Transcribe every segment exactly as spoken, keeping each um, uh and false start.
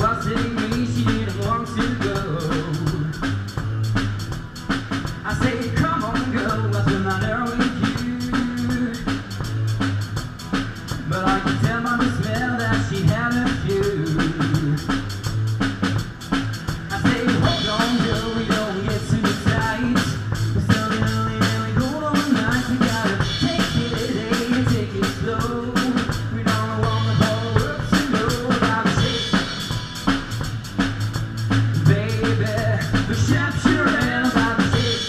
was telling me she didn't want to go. I said, come on girl, what's the matter with you? But I could tell by the smell that she had a few. I said, hold on girl, we don't get too tight. We're still early and we go all night. We gotta take it easy and take it slow. We don't want the whole world to know about the shape. Baby, the shape you're in about the shape.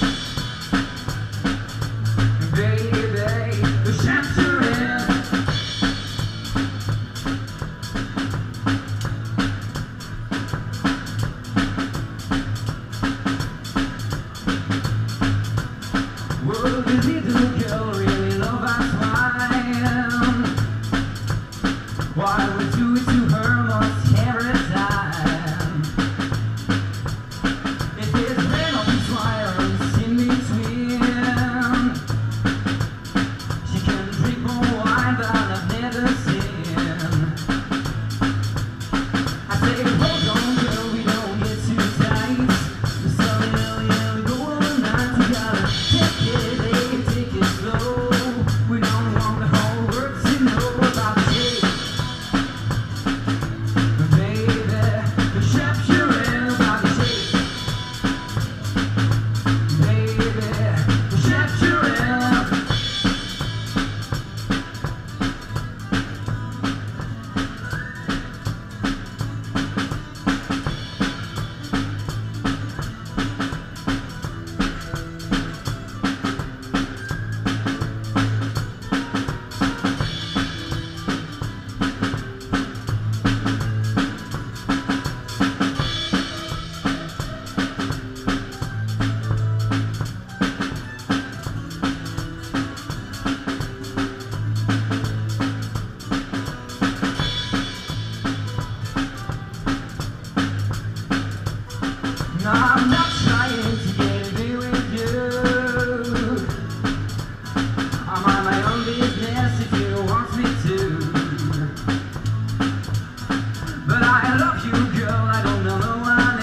Baby, the shape you're in. Well, this little girl really love us wine. Why we do it to her most every time. If there's rain or silence in between, she can drink more wine than I've never seen. I say, hold on girl, we don't get too tight. We're so early and we go all night. We gotta take it easy, take it slow. We don't want the whole world to know about the shape. Baby, the shape you're in about the shape. Baby, the shape you're in. No, I'm not trying to get away with you. I'm on my own business if you want me to. But I love you, girl, I don't know no one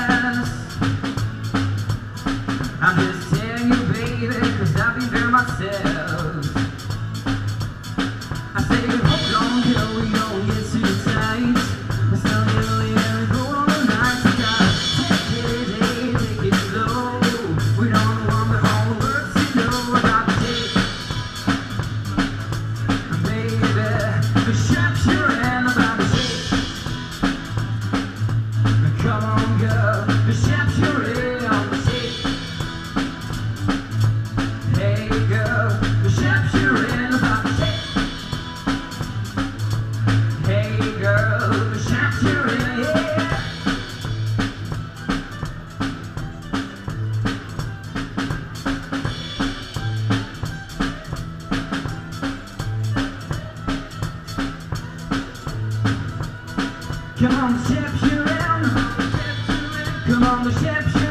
else. I'm just telling you, baby, cause I've been there myself. I say, hold on, girl, we don't get too tight. We're still early and we go all night. We gotta take it easy, take it slow. We don't want the whole world to know about the shape. Baby, the shape you're in about the shape. Come on, girl, the shape you're in on the shape. Hey, girl, the shape you're in about the shape. Hey, girl, the shape you're in, yeah. Come on, the shape you're in. Come on, the shape you're in.